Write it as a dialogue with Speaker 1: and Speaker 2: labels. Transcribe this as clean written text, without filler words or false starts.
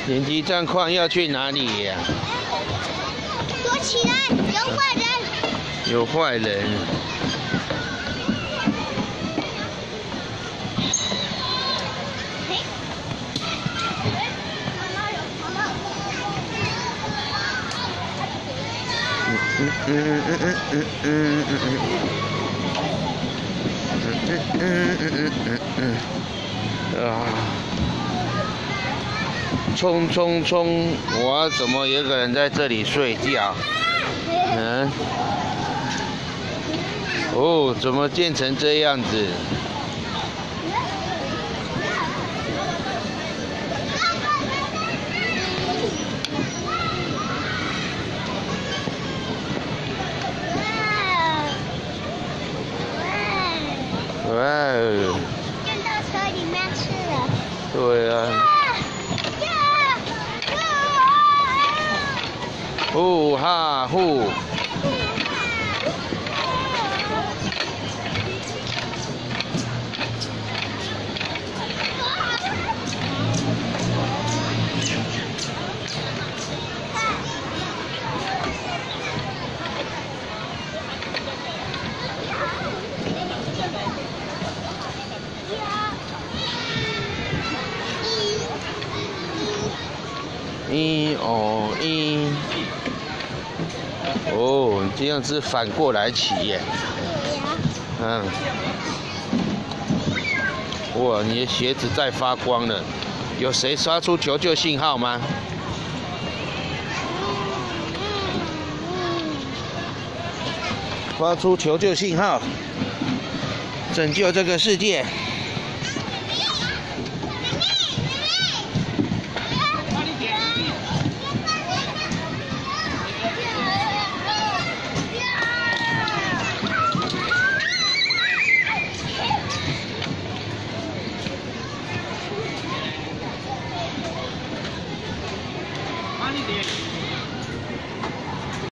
Speaker 1: 紧急状况要去哪里呀？
Speaker 2: 躲起来，有坏人！
Speaker 1: 有坏人。啊！冲冲冲！我怎么有个人在这里睡觉？嗯？哦，怎么建成这样子？哇哦！
Speaker 2: 进到车里面去了。
Speaker 1: 对啊。呼哈呼！一哦一，哦，这样子反过来骑耶。嗯。哇，你的鞋子在发光了，有谁刷出求救信号吗？发出求救信号，拯救这个世界。
Speaker 3: 哪里的？